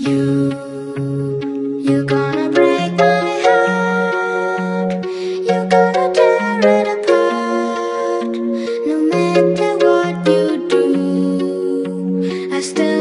You're gonna break my heart. You're gonna tear it apart. No matter what you do, I still